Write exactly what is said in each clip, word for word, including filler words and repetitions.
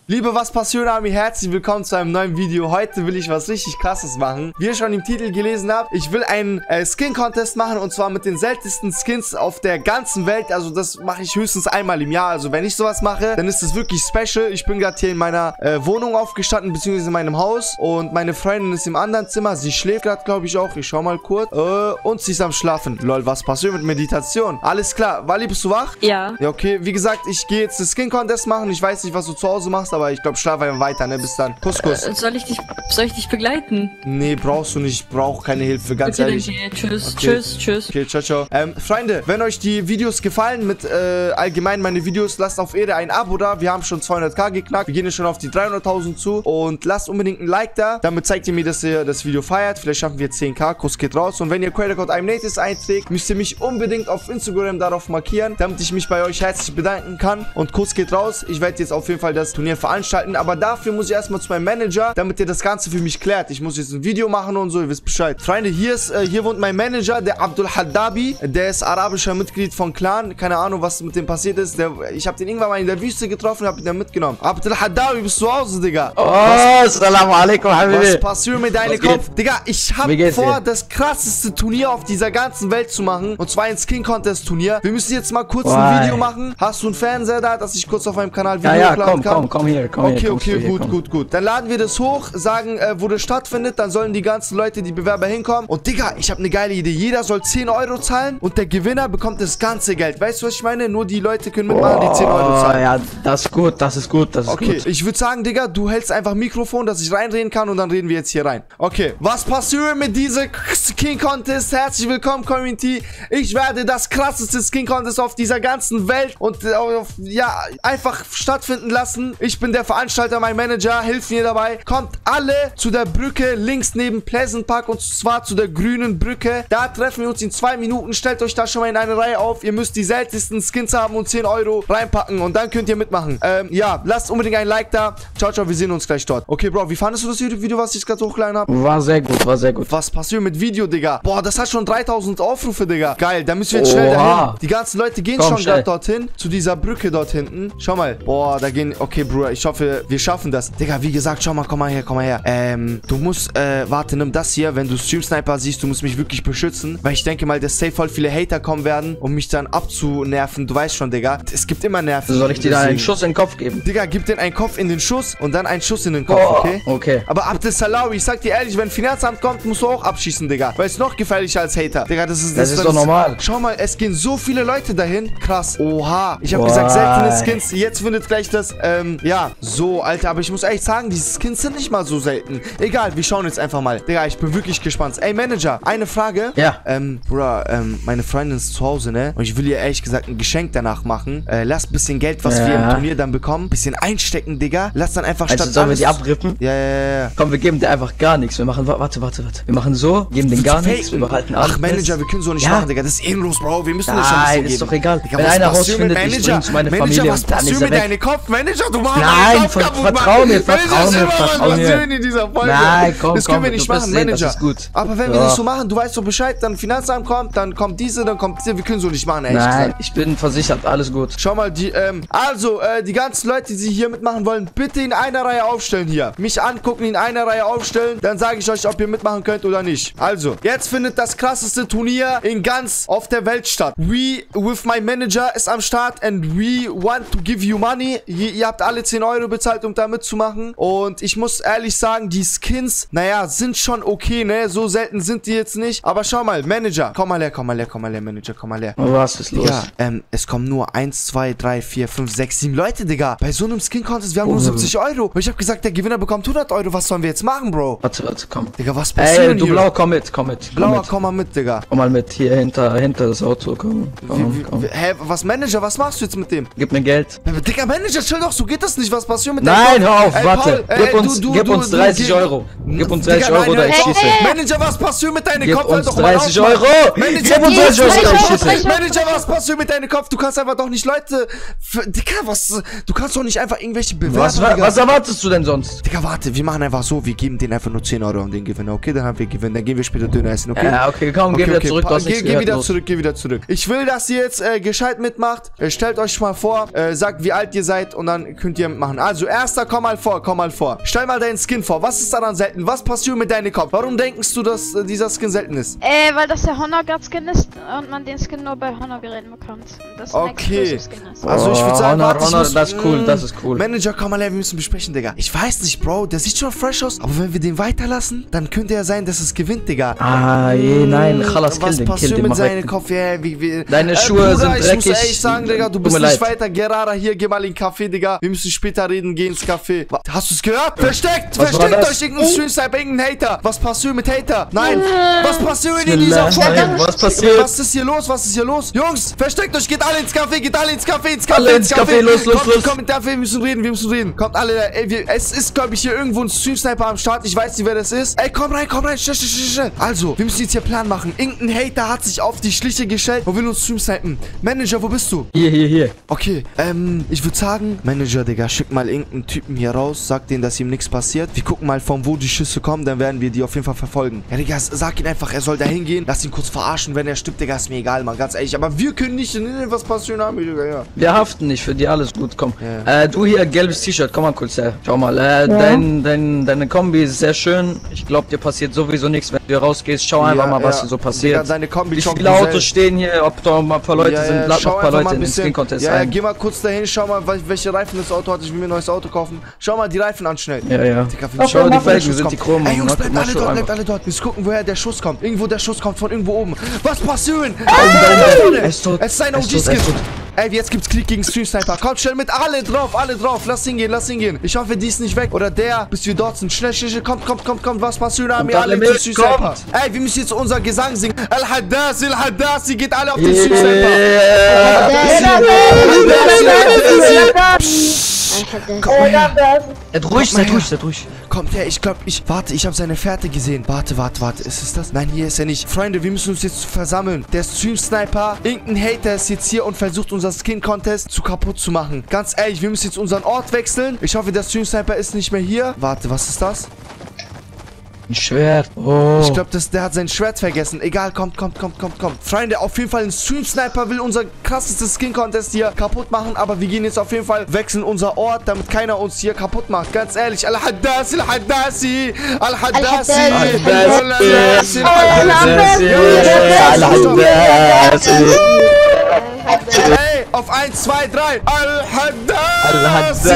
Liebe Was passiert Army, herzlich willkommen zu einem neuen Video. Heute will ich was richtig krasses machen. Wie ihr schon im Titel gelesen habt, ich will einen äh, Skin-Contest machen und zwar mit den seltensten Skins auf der ganzen Welt. Also das mache ich höchstens einmal im Jahr. Also wenn ich sowas mache, dann ist das wirklich special. Ich bin gerade hier in meiner äh, Wohnung aufgestanden, beziehungsweise in meinem Haus. Und meine Freundin ist im anderen Zimmer. Sie schläft gerade, glaube ich, auch. Ich schau mal kurz. Äh, und sie ist am Schlafen. Lol, was passiert mit Meditation? Alles klar. Wally, bist du wach? Ja. Ja, okay. Wie gesagt, ich gehe jetzt das Skin-Contest machen. Ich weiß nicht, was du zu Hause machst, aber ich glaube, schlaf einfach weiter, ne? Bis dann. Kuss, Kuss. Äh, soll ich dich, soll ich dich begleiten? Nee, brauchst du nicht. Ich brauche keine Hilfe, ganz Okay, ehrlich. dann geh. Tschüss, Okay. tschüss, tschüss. Okay, ciao, ciao. Ähm, Freunde, wenn euch die Videos gefallen, mit äh, allgemein meine Videos, lasst auf Ehre ein Abo da. Wir haben schon zweihunderttausend geknackt. Wir gehen jetzt schon auf die dreihunderttausend zu. Und lasst unbedingt ein Like da. Damit zeigt ihr mir, dass ihr das Video feiert. Vielleicht schaffen wir zehntausend. Kuss geht raus. Und wenn ihr Quellcode IMNatives einträgt, müsst ihr mich unbedingt auf Instagram darauf markieren, damit ich mich bei euch herzlich bedanken kann. Und Kuss geht raus. Ich werde jetzt auf jeden Fall das Turnier veranstalten. Aber dafür muss ich erstmal zu meinem Manager, damit er das Ganze für mich klärt. Ich muss jetzt ein Video machen und so. Ihr wisst Bescheid. Freunde, hier ist, äh, hier wohnt mein Manager, der Abdul Haddabi. Der ist arabischer Mitglied von Clan. Keine Ahnung, was mit dem passiert ist. Der, ich habe den irgendwann mal in der Wüste getroffen und habe ihn dann mitgenommen. Abdul Haddabi, bist du zu Hause, Digga? Oh, assalamu alaikum, Habibi. Was passiert mit deinem Kopf? Digga, ich habe vor, das krasseste Turnier auf dieser ganzen Welt zu machen. Und zwar ein Skin-Contest-Turnier. Wir müssen jetzt mal kurz Why? ein Video machen. Hast du einen Fernseher da, dass ich kurz auf meinem Kanal Video Ja, ja, hochladen komm, kann? komm, komm hier, komm Okay, hier. okay, hier, gut, komm. gut, gut. Dann laden wir das hoch, sagen, äh, wo das stattfindet. Dann sollen die ganzen Leute, die Bewerber hinkommen. Und Digga, ich habe eine geile Idee. Jeder soll zehn Euro zahlen und der Gewinner bekommt das ganze Geld. Weißt du, was ich meine? Nur die Leute können mitmachen, die zehn Euro zahlen. Oh, ja, das ist gut, das ist gut, das ist Okay, gut. ich würde sagen, Digga, du hältst einfach Mikrofon, dass ich reinreden kann und dann reden wir jetzt hier rein. Okay, was passiert mit dieser Skin Contest? Herzlich willkommen, Community. Ich werde das krasseste Skin Contest auf dieser ganzen Welt und äh, auf, ja, einfach stattfinden lassen. Ich bin der Veranstalter, mein Manager, hilft mir dabei. Kommt alle zu der Brücke links neben Pleasant Park und zwar zu der grünen Brücke. Da treffen wir uns in zwei Minuten. Stellt euch da schon mal in eine Reihe auf. Ihr müsst die seltensten Skins haben und zehn Euro reinpacken und dann könnt ihr mitmachen. Ähm, ja, lasst unbedingt ein Like da. Ciao, ciao, wir sehen uns gleich dort. Okay, Bro, wie fandest du das YouTube-Video, was ich gerade hochgeladen habe? War sehr gut, war sehr gut. Was passiert mit Video, Digga? Boah, das hat schon dreitausend Aufrufe, Digga. Geil, da müssen wir jetzt schnell Oha. dahin. Die ganzen Leute gehen Komm, schon schnell. gerade dorthin. Zu dieser Brücke dort hinten. Schau mal. Boah, da gehen... Okay, Bruder, ich hoffe, wir schaffen das. Digga, wie gesagt, schau mal, komm mal her, komm mal her. Ähm, du musst, äh, warte, nimm das hier. Wenn du Stream Sniper siehst, du musst mich wirklich beschützen. Weil ich denke mal, dass safe voll viele Hater kommen werden, um mich dann abzunerven. Du weißt schon, Digga. Es gibt immer Nerven. Soll ich dir da einen Deswegen- Schuss in den Kopf geben? Digga, gib den einen Kopf in den Schuss und dann einen Schuss in den Kopf, Oh, okay? okay. Aber Abdel Salawi, ich sag dir ehrlich, wenn Finanzamt kommt, musst du auch abschießen, Digga. Weil es noch gefährlicher als Hater. Digga, das ist... Das ist doch normal. Schau mal, es gehen so viele Leute dahin. Krass. Oha. Ich habe Why? gesagt, seltene Skins. Jetzt findet gleich das, ähm, ja. So, Alter, aber ich muss echt sagen, diese Skins sind nicht mal so selten. Egal, wir schauen jetzt einfach mal. Digga, ich bin wirklich gespannt. Ey, Manager, eine Frage. Ja. Ähm, Bruder, ähm, meine Freundin ist zu Hause, ne? Und ich will ihr ehrlich gesagt ein Geschenk danach machen. Äh, lass ein bisschen Geld, was Ja. wir im Turnier dann bekommen, bisschen einstecken, Digga. Lass dann einfach Also statt sollen wir alles- die abrippen? Ja, ja, ja, ja. Komm, wir geben dir einfach gar nichts. Wir machen, wa- warte, warte, warte. Wir machen so, geben den gar nichts, wir behalten alles. Ach, Manager, wir können so nicht Ja. machen, Digga. Das ist ehrenlos, Bro. Wir müssen das schon ein Nein, bisschen ist geben. doch egal. Digga, Wenn was einer passiert mit rausfindet, ich Manager? bring zu meiner Manager, Familie was und dann ist passiert er mit weg. deinem Kopf? Manager, du machst Nein, deinen Kopf ver- kaputt, vertrau Mann. mir, vertrau Manager, mir, immer was vertrau mir. passiert in dieser Folge. Nein, komm, Das können komm, wir du nicht wirst machen, sehen, Manager. das ist gut. Aber wenn wir Ja. das so machen, du weißt doch Bescheid, dann Finanzamt kommt, dann kommt diese, dann kommt diese. Wir können so nicht machen, ehrlich Nein, gesagt. ich bin versichert, alles gut. Schau mal, die, ähm, also, äh, die ganzen Leute, die hier mitmachen wollen, bitte in einer Reihe aufstellen hier. Mich angucken, in einer Reihe aufstellen, dann sage ich euch, ob ihr mitmachen könnt oder nicht. Also, jetzt findet das krasseste Turnier in ganz auf der Welt statt. We with my manager ist am Start and we want to give you money. Ihr, ihr habt alle zehn Euro bezahlt, um da mitzumachen. Und ich muss ehrlich sagen, die Skins, naja, sind schon okay, ne? So selten sind die jetzt nicht. Aber schau mal, Manager, komm mal her, komm mal her, komm mal her, Manager, komm mal her. Was ist los? Ja, ähm, es kommen nur eins, zwei, drei, vier, fünf, sechs, sieben Leute, Digga. Bei so einem Skin-Contest, wir haben nur Oh. siebzig Euro. Und ich habe gesagt, der Gewinner bekommt hundert Euro. Was sollen wir jetzt machen, Bro? Warte, warte, komm. Digga, was passiert Ey, denn du hier? Blau, komm mit, komm mit. Komm Blauer, mit. komm mal mit, Digga. Komm mal mit, hier hinter, hinter das Auto, komm. Komm, Wie, komm. wie, hä, was, Manager, was machst du jetzt mit dem? Gib mir Geld. Digga, Manager, chill doch, so geht das nicht. Was passiert mit Nein, deinem hör auf, Ey, warte. Paul, Gib ey, uns, du, du, gib du, uns du, dreißig gib- Euro. Gib uns Digga, dreißig Euro nein, oder ich hör auf. schieße. Manager, was passiert mit deinem Gib Kopf? uns Halt doch mal auf, dreißig Mann. Euro. Manager, Gib uns dreißig Euro oder ich schieße. Manager, was passiert mit deinem Kopf? Du kannst einfach doch nicht Leute... Für, Digga, was... Du kannst doch nicht einfach irgendwelche Bewerber... Was, wa- Digga. was erwartest du denn sonst? Digga, warte, wir machen einfach so, wir geben denen einfach nur zehn Euro an den Gewinner, okay? Dann haben wir Gewinn, dann gehen wir später Döner essen, okay? Ja, okay, komm, Okay, geh wieder okay, zurück, Pa- du hast geh, nichts geh gehört, wieder los. zurück, geh wieder zurück. Ich will, dass ihr jetzt äh, gescheit mitmacht. Äh, stellt euch mal vor, äh, sagt, wie alt ihr seid und dann könnt ihr Event machen. Also, erster, komm mal vor, komm mal vor. Stell mal deinen Skin vor. Was ist daran selten? Was passiert mit deinem Kopf? Warum denkst du, dass äh, dieser Skin selten ist? Äh, weil das der Honor Guard Skin ist und man den Skin nur bei Honor Geräten bekommt. Und das ein Okay. Exclusive Skin ist. Also, ich würde sagen, Honor, warte, ich Honor, muss, das ist cool, mh, das ist cool. Manager, komm mal her, wir müssen besprechen, Digga. Ich weiß nicht, Bro, der sieht schon fresh aus, aber wenn wir den weiterlassen, dann könnte ja sein, dass es gewinnt, Digga. Ah, je, nein, Khalas, kill Was den, kill passiert den, mit mach seinem weg. Kopf? Ja, wie, wie, Deine äh, Schuhe Bruder, sind ich dreckig. muss ehrlich sagen, Digga, du Tut bist mir nicht leid. weiter. Gerara, hier, geh mal in den Café, Digga. Wir müssen später reden, geh ins Café. Wa- Hast du es gehört? Versteckt! Was war Versteckt das? euch irgendein Stream-Sniper, irgendein Hater. Was passiert mit Hater? Nein! Was passiert in Bismillah. dieser Folge? Nein, was passiert? Was ist hier los? Was ist hier los? Jungs, versteckt euch, geht alle ins Café, geht alle ins Café, ins Café, Alle ins Café, los, los, kommt, los. Kommt ins Café, wir müssen reden, wir müssen reden. Kommt alle, ey, wir, es ist, glaube ich, hier irgendwo ein Stream-Sniper am Start. Ich weiß nicht, wer das ist. Ey, komm rein, komm rein, schnell, schnell, schnell, schnell. Also, wir müssen jetzt hier Plan machen. Irgendein Hater hat sich auf die Schliche gestellt und will uns Stream-Snipen. Manager, wo bist du? Hier, hier, hier. Okay, ähm, ich würde sagen, Manager, Digga, schick mal irgendeinen Typen hier raus, sag denen, dass ihm nichts passiert. Wir gucken mal, von wo die Schüsse kommen, dann werden wir die auf jeden Fall verfolgen. Ja, Digga, sag ihn einfach, er soll da hingehen, lass ihn kurz verarschen, wenn er stirbt, Digga, ist mir egal, Mann, ganz ehrlich. Aber wir können nicht, ne, was passieren haben, Digga, ja. Wir haften nicht, für die alles gut, komm. Ja. Äh, du hier, gelbes T-Shirt, komm mal kurz her. Schau mal, äh, dein, dein, deine Kombi ist sehr schön. Ich glaube, dir passiert sowieso nichts, wenn du hier rausgehst. Schau einfach Ja, mal, was ja. hier so Digga, passiert. deine Kombi Wie kommt viele schnell. Autos stehen hier, ob da mal ein paar Leute Ja, sind, ja, lad schau noch ein paar einfach mal Leute ein in den bisschen. Skin-Contest Ja, ja, ein. geh mal kurz dahin, schau mal, wel- welche Reifen das Auto hat. Ich will mir ein neues Auto kaufen. Schau mal die Reifen an schnell. Ja, ja. Digga, wir Schau, schauen, die wo der Felgen Schuss sind kommt. die Chromen. Ey, Jungs, Mach- bleibt mach alle so dort, einfach. bleibt alle dort. Wir müssen gucken, woher der Schuss kommt. Irgendwo der Schuss kommt, von irgendwo oben. Was passiert? Er ist tot. Es ist ein Er O ist tot, er G-Skin. ist tot. Ey, jetzt gibt's Krieg gegen Stream Sniper. Kommt schnell mit, alle drauf, alle drauf. Lass hingehen, lass hingehen. Ich hoffe, die ist nicht weg. Oder der, bis wir dort sind. Schnell, schnell, schnell. Kommt, kommt, kommt, kommt. Was passiert? Haben wir alle alle mit, Stream Sniper. kommt. Ey, wir müssen jetzt unser Gesang singen. Al-Haddasi, Al-Haddasi. Geht alle auf den Stream Sniper. Yeah. Seid ruhig, seid ruhig, seid ruhig. Kommt her, ich glaube, ich... Warte, ich habe seine Fährte gesehen. Warte, warte, warte. Ist es das? Nein, hier ist er nicht. Freunde, wir müssen uns jetzt versammeln. Der Stream-Sniper, irgendein Hater ist jetzt hier und versucht, unser Skin-Contest zu kaputt zu machen. Ganz ehrlich, wir müssen jetzt unseren Ort wechseln. Ich hoffe, der Stream-Sniper ist nicht mehr hier. Warte, was ist das? Ein Schwert. Oh. Ich glaube, der hat sein Schwert vergessen. Egal, kommt, kommt, kommt, kommt, kommt. Freunde, auf jeden Fall ein Stream-Sniper will unser krassestes Skin-Contest hier kaputt machen. Aber wir gehen jetzt auf jeden Fall, wechseln unser Ort, damit keiner uns hier kaputt macht. Ganz ehrlich. Al-Haddasi, Al-Haddasi. Al-Haddasi. Al-Haddasi. Al-Haddasi. Ey, auf eins, zwei, drei. Al-Haddasi.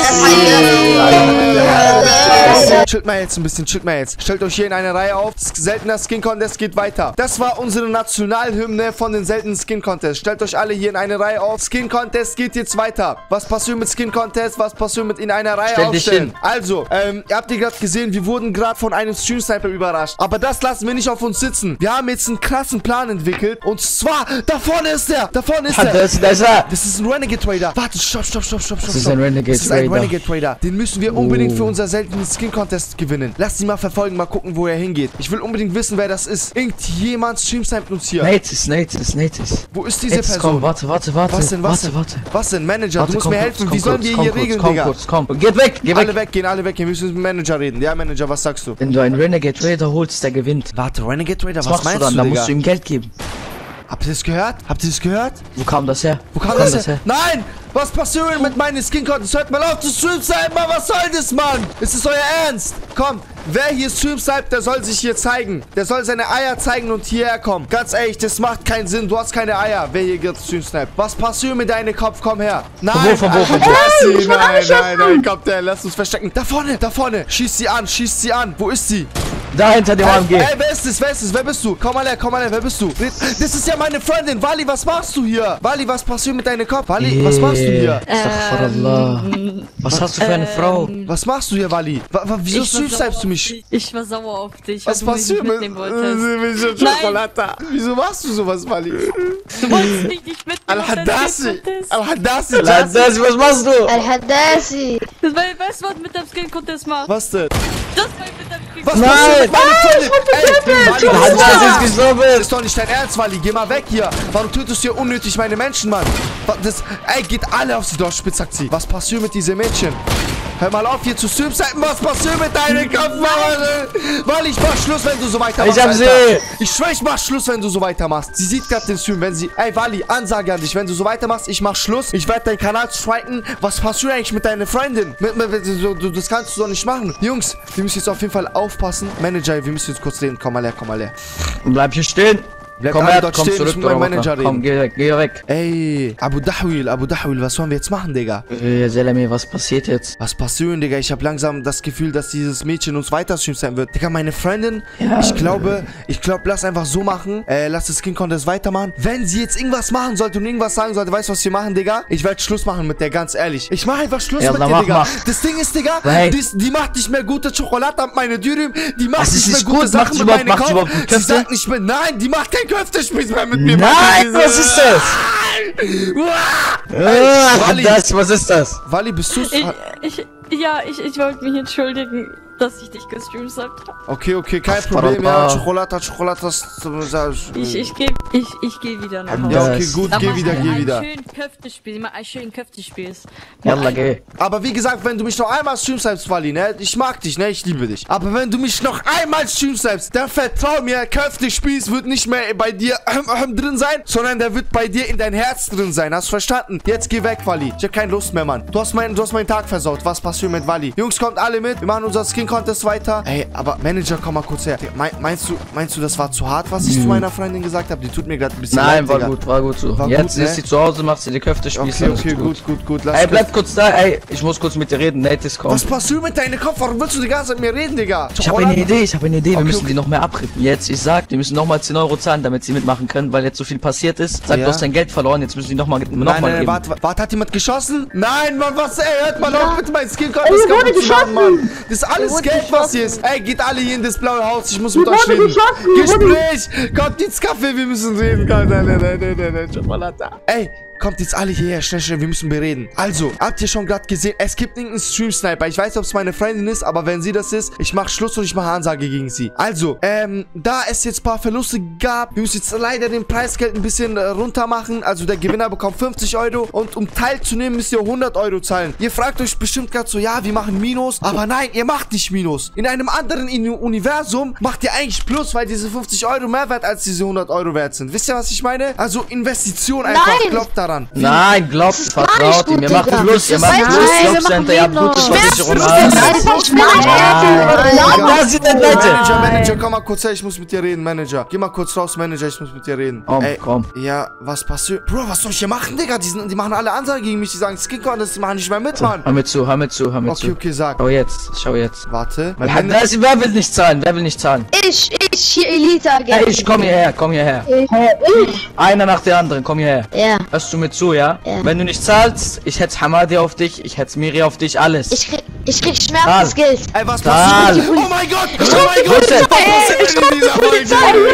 Chillt mal jetzt ein bisschen, chillt mal jetzt. Stellt euch hier in eine Reihe auf. Seltener Skin Contest geht weiter. Das war unsere Nationalhymne von den seltenen Skin Contest. Stellt euch alle hier in eine Reihe auf. Skin Contest geht jetzt weiter. Was passiert mit Skin Contest? Was passiert mit in einer Reihe Stell dich aufstellen? hin. Also, ähm, ihr habt ihr gerade gesehen, wir wurden gerade von einem Stream Sniper überrascht. Aber das lassen wir nicht auf uns sitzen. Wir haben jetzt einen krassen Plan entwickelt. Und zwar, da vorne ist der. Da vorne ist der. Das ist er. Das ist ein Renegade Trader. Warte, stopp, stopp, stopp, stopp, stopp. Das ist stopp. ein Renegade Das ist ein Trader. Renegade Trader. Den müssen wir unbedingt Oh. für unser seltenes Skin Contest gewinnen. Lass ihn mal verfolgen, mal gucken, wo er hingeht. Ich will unbedingt wissen, wer das ist. Irgendjemand streamsniped uns hier. Nates, Nates, Nates. Wo ist diese Jetzt Person? komm, warte, warte, warte. Was denn, was warte, denn? warte. Was denn, Manager? Warte, du musst komm mir kurz, helfen. komm Wie sollen kurz, wir komm hier kurz, regeln, komm Digga? kurz, komm. Geht weg, geh weg. Alle weg, gehen alle weg. Wir müssen mit dem Manager reden. Ja, Manager, was sagst du? Wenn du einen Renegade Raider holst, der gewinnt. Warte, Renegade Trader, Was, was, machst meinst du dann? du, Da Digga? musst du ihm Geld geben. Habt ihr das gehört? Habt ihr das gehört? Wo kam das her? Wo kam das her? Nein! Was passiert mit meinen Skin Contest? Hört mal auf zu streamsnipen, Mann! Was soll das, Mann? Ist es euer Ernst? Komm, wer hier streamsniped, der soll sich hier zeigen. Der soll seine Eier zeigen und hierher kommen. Ganz ehrlich, das macht keinen Sinn. Du hast keine Eier, wer hier gerade streamsniped. Was passiert mit deinem Kopf? Komm her. Nein! Von wo, von wo, von wo? Nein, nein, nein, nein, kommt der, lass uns verstecken. Da vorne, da vorne. Schieß sie an, schieß sie an. Wo ist sie? Da hinter dem A M G. Ey, wer ist es? Wer ist es? Wer bist du? Komm mal her, komm mal her, wer bist du? Das ist ja meine Freundin. Wally, was machst du hier? Wally, was passiert mit deinem Kopf? Wally, was machst du hier? Astaghfirullah. Was hast du für eine Frau? Was machst du hier, Wally? Wa- wa- Wieso Ich war streamsnipest du sauer mich? auf dich. Ich war sauer auf dich. Was weil du mich passiert nicht mit, mitnehmen wolltest. mit Nein. Schokolade? Wieso machst du sowas, Wally? Du wolltest mich nicht mitnehmen. Al-Haddasi! Al-Haddasi! Lass das, was machst du? Al-Haddasi. Das war, weißt du, was mit dem Skin Contest macht? Was denn? Das war mit dem Skin Was Contest. passiert mit meiner Freundin? Ey, Wally, was ist Das das? ist gestorben. Das ist doch nicht dein Ernst, Wally. Geh mal weg hier. Warum tötest du hier unnötig meine Menschen, Mann? Wa- Das, ey, geht alle auf sie durch, spitz, sagt sie. Was passiert mit diesen Mädchen? Hör mal auf, hier zu streamseiten. Was passiert mit deinem Kopf, Mann? Weil ich mach Schluss, wenn du so weitermachst. Ich hab Alter. sie. Ich schwör, ich mach Schluss, wenn du so weitermachst. Sie sieht gerade den Stream, wenn sie... Ey, Wally, Ansage an dich. Wenn du so weitermachst, ich mach Schluss. Ich werde deinen Kanal striken. Was passiert eigentlich mit deiner Freundin? Mit, mit, mit, du, du, das kannst du doch nicht machen. Jungs, wir müssen jetzt auf jeden Fall aufpassen. Manager, wir müssen jetzt kurz reden. Komm mal her, komm mal her. Bleib hier stehen. Bleib komm alle her, dort komm stehen, zurück, ich muss mit meinem Manager reden. Komm, geh weg, geh weg. Ey, Abu Dahwil, Abu Dahwil, was sollen wir jetzt machen, Digga? Äh, Selami, was passiert jetzt? Was passiert, Digga? Ich habe langsam das Gefühl, dass dieses Mädchen uns weiter streamen wird. Digga, meine Freundin, Ja. ich glaube, ich glaube, lass einfach so machen. Äh, lass das Skin Contest weitermachen. Wenn sie jetzt irgendwas machen sollte und irgendwas sagen sollte, weißt du, was wir machen, Digga? Ich werde Schluss machen mit der, ganz ehrlich. Ich mache einfach Schluss Ja, mit dann dir, mach Digga. mal. Das Ding ist, Digga, Hey. die, die macht nicht mehr gute Schokolade mit meine Dürüm. Die macht Das nicht ist mehr nicht gute gut. Macht Sachen sie mit überhaupt- meinem macht sie Kopf. überhaupt Sie Köfte? sagt nicht mehr, nein, die macht kein Köftespieß mehr mit mir. Nein, Diese- was ist das? Ah, Wally. das, was ist das? Wally, bist du's? Ich, ich, ja, ich, ich wollte mich entschuldigen, dass ich dich gestreamt habe. Okay, okay, kein Ach, Problem. Ja, Papa. Schokolade, Schokolade, das... Ich, ich geh, ich, ich geh wieder nach Hause. Ja, okay, Das- gut, Dann geh mach wieder, ich geh einen wieder. schönen Köftespieß, mach einen schönen Köftespieß. Yalla, geh. Aber wie gesagt, wenn du mich noch einmal streamst, Wally, ne? Ich mag dich, ne? Ich liebe dich. Aber wenn du mich noch einmal streamst, dann vertrau mir, Köftespieß wird nicht mehr bei dir ähm, ähm, drin sein, sondern der wird bei dir in dein Herz drin sein. Hast du verstanden? Jetzt geh weg, Wally. Ich hab keine Lust mehr, Mann. Du hast, mein, du hast meinen Tag versaut. Was passiert mit Wally? Jungs, kommt alle mit. Wir machen unser Skin-Contest weiter. Ey, aber Manager, komm mal kurz her. Me meinst du, meinst du, das war zu hart, was ich zu meiner Freundin gesagt habe? Die tut mir gerade ein bisschen Nein, leid, war Digga. gut, war gut so. War Jetzt gut, ne? ist sie zu Hause, macht sie die Köfte, spießt Okay, alles okay, gut, gut, gut. Lass Ey, kurz- bleib kurz da, ey. Ich muss kurz mit dir reden. Nate ist kommt. Was passiert mit deinem Kopf? Warum willst du die ganze Zeit mit mir reden, Digga? Ich habe eine Idee, ich habe eine Idee. Wir Okay, müssen okay. die noch mehr abrippen. Jetzt, ich sag, die müssen nochmal zehn Euro zahlen, damit sie mitmachen können, weil jetzt so viel passiert ist. Sag, Ja. du hast dein Geld verloren, jetzt müssen die nochmal noch Nein, mal nein, geben. warte, warte, hat jemand geschossen? Nein, Mann, was, ey, hört mal auf mit meinem Skin Contest Ey, wurde kaputt zu machen, geschossen. Mann. Das ist alles wurde Geld, was hier geschossen. ist. Ey, geht alle hier in das blaue Haus, ich muss mit euch wurde reden. geschossen, hier wurde- Gespräch, kommt ins Café, wir müssen reden. Nein, nein, nein, nein, nein, nein, Schokolade. Ey, kommt jetzt alle hierher, schnell, schnell, wir müssen bereden. Also, habt ihr schon gerade gesehen, es gibt irgendeinen Stream-Sniper. Ich weiß nicht, ob es meine Freundin ist, aber wenn sie das ist, ich mach Schluss und ich mache Ansage gegen sie. Also, ähm, da es jetzt ein paar Verluste gab, wir müssen jetzt leider den Preisgeld ein bisschen äh, runter machen. Also, der Gewinner bekommt fünfzig Euro und um teilzunehmen, müsst ihr hundert Euro zahlen. Ihr fragt euch bestimmt gerade so, ja, wir machen Minus, aber nein, ihr macht nicht Minus. In einem anderen In- Universum macht ihr eigentlich Plus, weil diese fünfzig Euro mehr wert als diese hundert Euro wert sind. Wisst ihr, was ich meine? Also, Investition einfach, Nein. glaubt daran. Nein, glaubt, ist gar nicht vertraut ihm. gut, Ihr macht Digga. Plus, ihr Das macht ist- Plus, Nein, wir Jobcenter, ihr habt machen gute Minus. Versicherung. Wer alles. Alter, ich bin Da sind die Leute. Manager, Manager, komm mal kurz her, ich muss mit dir reden, Manager. Geh mal kurz raus, Manager, ich muss mit dir reden. Komm, Ey, komm. Ja, was passiert? Bro, was soll ich hier machen, Digga? Die, sind, die machen alle Ansagen gegen mich, die sagen Skin Contest, die machen nicht mehr mit, Mann. Hör mir zu, hör mir zu, hör mir Okay, zu. okay, sag. Schau jetzt, schau jetzt. Warte. Mein Wer, Manager- ist- wer will nicht zahlen? Wer will nicht zahlen? Ich, ich, hier Elite A G. Ey, ich komm hierher, komm hierher. Ich? Einer nach der anderen, komm hierher. Ja. Hörst du mir zu, ja? Ja. Wenn du nicht zahlst, ich hetz Hamadi auf dich, ich hetz Miri auf dich, alles. Ich krieg, ich krieg Schmerzensgeld. Ey, was Zahl. passiert? Oh mein Gott! Oh mein Gott! Bitte. Was passiert in dieser Folge?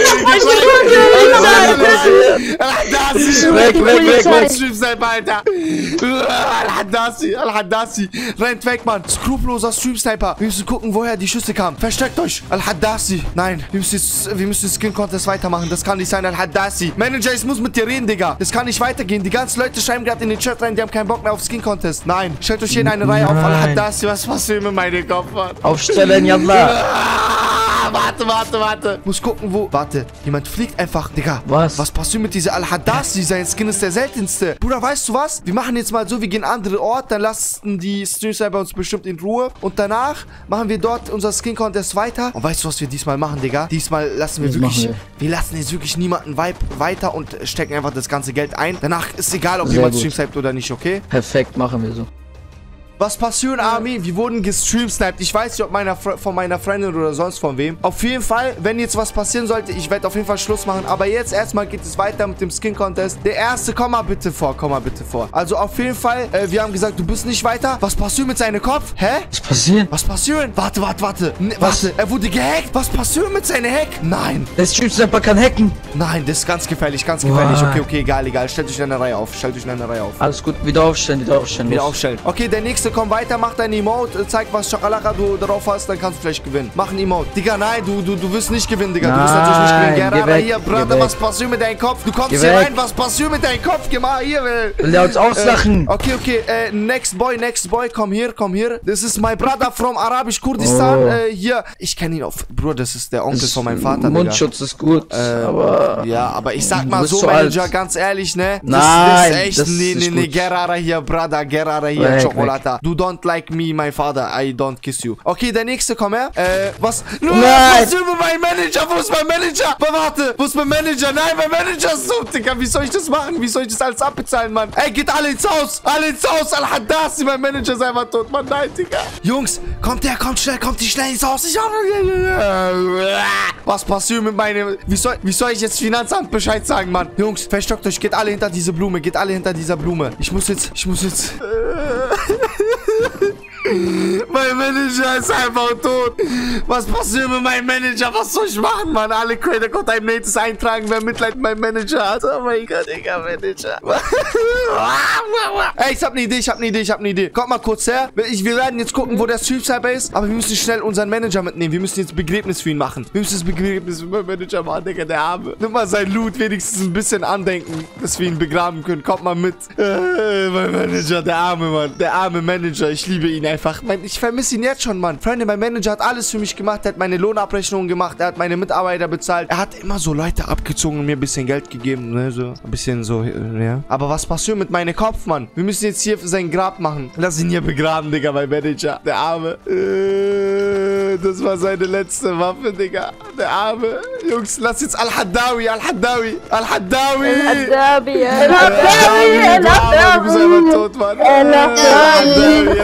Al-Haddasi! Weg, weg, weg, weg. Stream-Sniper, Alter! Al-Haddasi, Al-Haddasi! Rennt weg, Mann! Skrupelloser Stream-Sniper! Wir müssen gucken, woher die Schüsse kamen. Versteckt euch! Al-Haddasi! Nein, wir müssen jetzt, wir müssen Skin Contest weitermachen. Das kann nicht sein, Al-Haddasi! Manager, ich muss mit dir reden, Digga! Das kann nicht weitergehen. Die ganzen Leute schreiben gerade in den Chat rein, die haben keinen Bock mehr auf Skin Contest. Nein! Stellt euch hier in eine Reihe auf. Nein. Al-Haddasi, was passiert mit meinem Kopf, Mann? Aufstellen, yalla. Ah, warte, warte, warte. Muss gucken, wo... Warte, jemand fliegt einfach, Digga. Was? Was passiert mit dieser Al-Haddasi? Sein Skin ist der seltenste. Bruder, weißt du was? Wir machen jetzt mal so, wir gehen an andere Ort, dann lassen die Stream-Cyber uns bestimmt in Ruhe. Und danach machen wir dort unser Skin-Contest weiter. Und weißt du, was wir diesmal machen, Digga? Diesmal lassen wir Was wirklich... machen Wir lassen jetzt wirklich niemanden Vibe weiter und stecken einfach das ganze Geld ein. Danach ist egal, ob Sehr jemand gut. Stream-Cyber oder nicht, okay? Perfekt, machen wir so. Was passiert, Army? Wir wurden gestreamsniped. Ich weiß nicht, ob meiner Fre von meiner Freundin oder sonst von wem. Auf jeden Fall, wenn jetzt was passieren sollte, ich werde auf jeden Fall Schluss machen. Aber jetzt erstmal geht es weiter mit dem Skin Contest. Der erste, komm mal bitte vor, komm mal bitte vor. Also auf jeden Fall, äh, wir haben gesagt, du bist nicht weiter. Was passiert mit seinem Kopf? Hä? Was passiert? Was passiert? Warte, warte, warte. N Was? Warte, er wurde gehackt. Was passiert mit seinem Hack? Nein, Der Stream-Sniper kann hacken. nein, das ist ganz gefährlich, ganz gefährlich. Wow. Okay, okay, egal, egal. Stellt euch in eine Reihe auf, stellt euch in eine Reihe auf. Alles gut, wieder aufstellen, wieder aufstellen. Wieder los. aufstellen. Okay, der nächste nächste, komm weiter, mach dein Emote, äh, zeig, was Chakalaka du drauf hast, dann kannst du vielleicht gewinnen. Mach ein Emote. Digga, nein, du, du, du wirst nicht gewinnen, Digga. Du wirst natürlich nicht gewinnen. Gerara, hier, Bruder, was passiert mit deinem Kopf? Du kommst Geh hier weg. rein, was passiert mit deinem Kopf? Geh mal hier, will. Will der uns auslachen? Äh, okay, okay, äh, next boy, next boy, komm hier, komm hier. Das ist my brother from Arabisch Kurdistan. Oh. Äh, hier, ich kenne ihn auf. Bruder, das ist der Onkel von meinem Vater, Mundschutz ist gut, Digga. aber... Ja, aber ich sag mal bist so, zu Manager, alt. ganz ehrlich, ne? Das, Nein, das ist echt, das ist nee, nee, nicht nee, gut. Gerara hier, Brother, Gerara hier, Weg, Chocolata. Du don't like me, my father, I don't kiss you. Okay, der nächste, komm her. Äh, was? Nein! Was ist über mein Manager? Wo ist mein Manager? Warte, wo ist mein Manager? Nein, mein Manager ist so, Digga, wie soll ich das machen? Wie soll ich das alles abbezahlen, Mann? Ey, geht alle ins Haus! Alle ins Haus! Al-Haddasi, mein Manager ist einfach tot, Mann, nein, Digga. Jungs, kommt her, kommt schnell, kommt die schnell ins Haus. Ich habe... Was passiert mit meinem... Wie soll, wie soll ich jetzt Finanzamt Bescheid sagen, Mann? Jungs, verstockt euch, geht alle hinter diese Blume, geht alle hinter dieser Blume. Ich muss jetzt, ich muss jetzt... Mein Manager ist einfach tot. Was passiert mit meinem Manager? Was soll ich machen, Mann? Alle Creator Code ein Nates eintragen, wer Mitleid mit meinem Manager hat. Oh mein Gott, Digga, Manager. Ey, ich hab eine Idee, ich hab eine Idee, ich hab eine Idee. Kommt mal kurz her. Ich, wir werden jetzt gucken, wo der Stream Cyber ist. Aber wir müssen schnell unseren Manager mitnehmen. Wir müssen jetzt Begräbnis für ihn machen. Wir müssen das Begräbnis für meinen Manager machen, Digga, der Arme. Nimm mal sein Loot, wenigstens ein bisschen andenken, dass wir ihn begraben können. Kommt mal mit. Äh, mein Manager, der arme Mann. Der arme Manager. Ich liebe ihn einfach. Ich vermisse ihn jetzt schon, Mann. Freunde, mein Manager hat alles für mich gemacht. Er hat meine Lohnabrechnungen gemacht. Er hat meine Mitarbeiter bezahlt. Er hat immer so Leute abgezogen und mir ein bisschen Geld gegeben. Ne, so. Ein bisschen so, ja. Aber was passiert mit meinem Kopf, Mann? Wir müssen jetzt hier für sein Grab machen. Lass ihn hier begraben, Digga, mein Manager. Der Arme. Äh, das war seine letzte Waffe, Digga. Der Arme. Jungs, lass jetzt Al-Haddawi, Al-Haddawi, Al-Haddawi. Al-Haddawi, Al-Haddawi. Al-Haddawi. Du bist einfach tot, Mann. Al-Haddawi.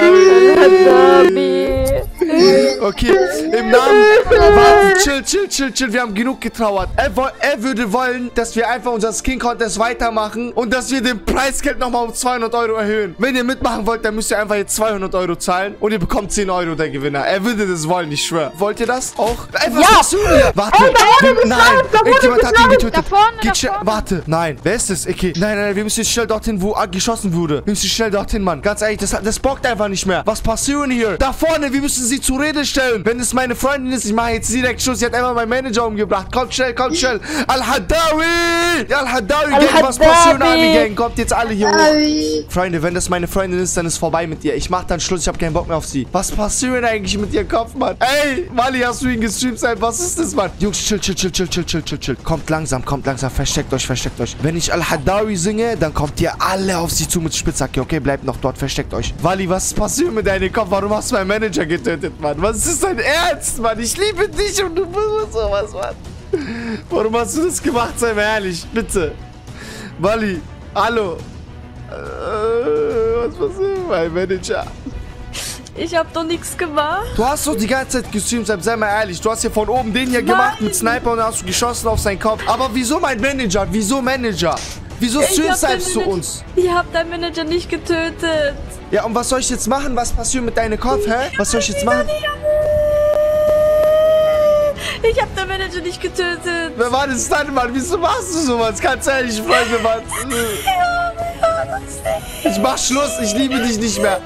Al-Haddawi. Okay, im Namen... Warte, chill, chill, chill, chill. Wir haben genug getrauert. Er, woll, er würde wollen, dass wir einfach unser Skin-Contest weitermachen und dass wir den Preisgeld nochmal um zweihundert Euro erhöhen. Wenn ihr mitmachen wollt, dann müsst ihr einfach jetzt zweihundert Euro zahlen und ihr bekommt zehn Euro, der Gewinner. Er würde das wollen, ich schwöre. Wollt ihr das auch? Ey, was machst du hier? Warte. Wir, nein, irgendjemand hat ihn getötet. Da vorne, Geht da schnell. vorne. Warte, nein. Wer ist das? Okay. Nein, nein, wir müssen jetzt schnell dorthin, wo geschossen wurde. Wir müssen schnell dorthin, Mann. Ganz ehrlich, das, das bockt einfach nicht mehr. Was passiert hier? Da vorne, wir müssen sie zur Rede stellen. Wenn es meine Freundin ist, ich mache jetzt direkt Schuss. Sie hat einfach meinen Manager umgebracht. Kommt schnell, kommt schnell. Al-Haddawi! Al-Haddawi, Gang, was passiert, Army Gang? Kommt jetzt alle hier hoch. Freunde, wenn das meine Freundin ist, dann ist vorbei mit ihr. Ich mach dann Schluss, ich habe keinen Bock mehr auf sie. Was passiert eigentlich mit ihrem Kopf, Mann? Ey, Mali, hast du ihn gestreamt sein? Was ist das, Mann? Jungs, chill, chill, chill, chill, chill, chill, chill, chill. Kommt langsam, kommt langsam. Versteckt euch, versteckt euch. Wenn ich Al-Haddawi singe, dann kommt ihr alle auf sie zu mit Spitzhacke. Okay, bleibt noch dort, versteckt euch. Wally, was passiert mit deinem Kopf? Warum hast du meinen Manager getötet, Mann? Was ist dein Ernst, Mann? Ich liebe dich und du musst sowas, Mann. Warum hast du das gemacht? Sei mir ehrlich, bitte. Wally, hallo. Äh, was passiert, mein Manager? Ich hab doch nichts gemacht. Du hast doch die ganze Zeit gestreamt, sei mal ehrlich. Du hast hier von oben den hier Nein. gemacht mit Sniper und dann hast du geschossen auf seinen Kopf. Aber wieso mein Manager? Wieso Manager? Wieso Ich hab streamst deinen du Manager- uns? Ich hab deinen Manager nicht getötet. Ja, und was soll ich jetzt machen? Was passiert mit deinem Kopf, hä? Was soll ich jetzt machen? Ich hab deinen Manager nicht getötet. Wer war das dann, Mann? Wieso machst du sowas? Ganz ehrlich, Freunde, Mann. Ich mach Schluss, ich liebe dich nicht mehr.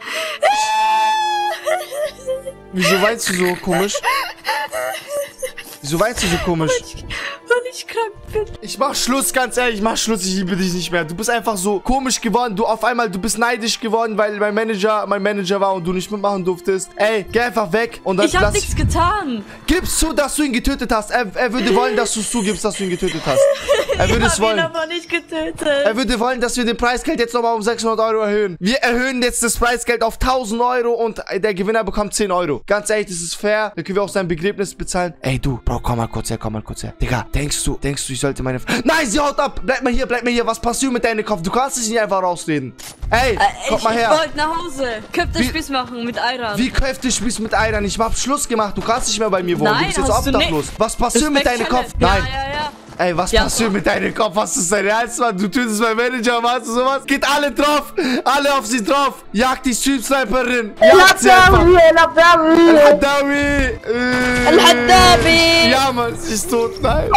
Wieso weinst du so komisch? Wieso weinst du so komisch? Weil ich krank bin. Ich mach Schluss, ganz ehrlich, ich mach Schluss, ich liebe dich nicht mehr. Du bist einfach so komisch geworden. Du auf einmal, du bist neidisch geworden, weil mein Manager, mein Manager war und du nicht mitmachen durftest. Ey, geh einfach weg und dann Ich hab lass... nichts getan. Gib's zu, dass du ihn getötet hast. Er, er würde wollen, dass du es zugibst, dass du ihn getötet hast. Er würde Ich es hab ihn wollen. aber nicht getötet. Er würde wollen, dass wir den Preisgeld jetzt nochmal um sechshundert Euro erhöhen. Wir erhöhen jetzt das Preisgeld auf tausend Euro und der Gewinner bekommt zehn Euro. Ganz ehrlich, das ist fair. Dann können wir auch sein Begräbnis bezahlen. Ey, du, Bro, komm mal kurz her, komm mal kurz her. Digga, denkst du, denkst du, ich sollte meine... Nein, sie haut ab. Bleib mal hier, bleib mal hier. Was passiert mit deinem Kopf? Du kannst dich nicht einfach rausreden. Ey, Äh, komm ich, mal ich her. wollte nach Hause. Wie- Köftespieß machen mit Ayran. Wie kräftig spielst du mit Eiern? Ich hab Schluss gemacht. Du kannst nicht mehr bei mir wohnen. Nein, du bist jetzt hast du obdachlos. nicht. Was passiert mit deinem Kopf? Nein. Ja, ja, ja. Ey, was Ja. passiert mit deinem Kopf? Was ist dein Ernst, Mann? Du tötest meinen Manager, machst du sowas? Geht alle drauf! Alle auf sie drauf! Jagt die Stream-Sniperin! Jagt sie einfach! Al-Haddawi! Äh, Al-Haddawi! Ja, Mann, sie ist tot, nein!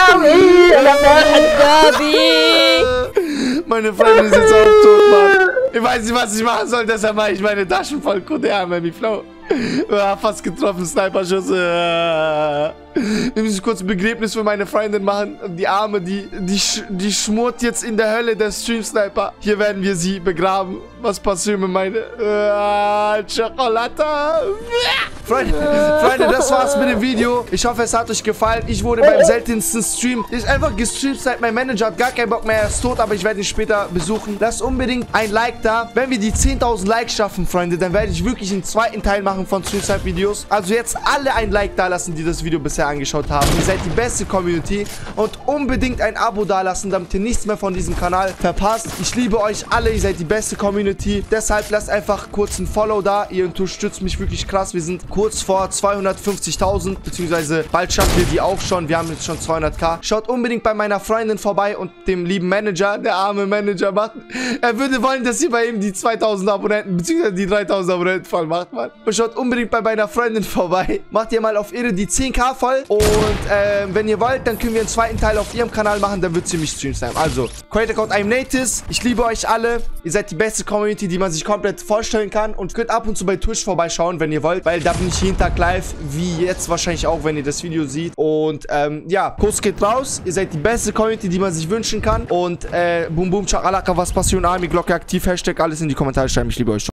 Al-Haddawi! Meine Freundin ist jetzt auch tot, Mann! Ich weiß nicht, was ich machen soll, deshalb mache ich meine Taschen voll Q D A, Mami Flow. Ah, fast getroffen, Sniper-Schuss. Wir müssen kurz ein Begräbnis für meine Freundin machen. Die Arme, die, die, die schmort jetzt in der Hölle, der Stream-Sniper. Hier werden wir sie begraben. Was passiert mit meiner ah, Schokolade? Freunde, Freunde, das war's mit dem Video. Ich hoffe, es hat euch gefallen. Ich wurde beim seltensten Stream ist einfach gestreamt seit mein Manager hat gar keinen Bock mehr. Er ist tot, aber ich werde ihn später besuchen. Lasst unbedingt ein Like da. Wenn wir die zehntausend Likes schaffen, Freunde, dann werde ich wirklich einen zweiten Teil machen von Streamside-Videos. Also jetzt alle ein Like da lassen, die das Video bisher angeschaut haben. Ihr seid die beste Community. Und unbedingt ein Abo da lassen, damit ihr nichts mehr von diesem Kanal verpasst. Ich liebe euch alle. Ihr seid die beste Community. Deshalb lasst einfach kurz ein Follow da. Ihr unterstützt mich wirklich krass. Wir sind kurz vor zweihundertfünfzigtausend. Beziehungsweise bald schaffen wir die auch schon. Wir haben jetzt schon zweihunderttausend. Schaut unbedingt bei meiner Freundin vorbei und dem lieben Manager. Der arme Manager macht. Er würde wollen, dass ihr bei ihm die zweitausend Abonnenten, beziehungsweise die dreitausend Abonnenten voll macht, Mann. Und schaut unbedingt bei meiner Freundin vorbei. Macht ihr mal auf ihre die zehntausend voll. Und äh, wenn ihr wollt, dann können wir einen zweiten Teil auf ihrem Kanal machen. Dann wird ziemlich Streams sein. Also, Creator Code I'mNatives. Ich liebe euch alle. Ihr seid die beste Community, die man sich komplett vorstellen kann. Und könnt ab und zu bei Twitch vorbeischauen, wenn ihr wollt. Weil da bin ich jeden Tag live. Wie jetzt wahrscheinlich auch, wenn ihr das Video seht. Und ähm, ja, Kuss geht raus. Ihr seid die beste Community, die man sich wünschen kann. Und äh, Boom Boom Chakalaka, was passiert? Army Glocke aktiv. Hashtag alles in die Kommentare schreiben. Ich liebe euch.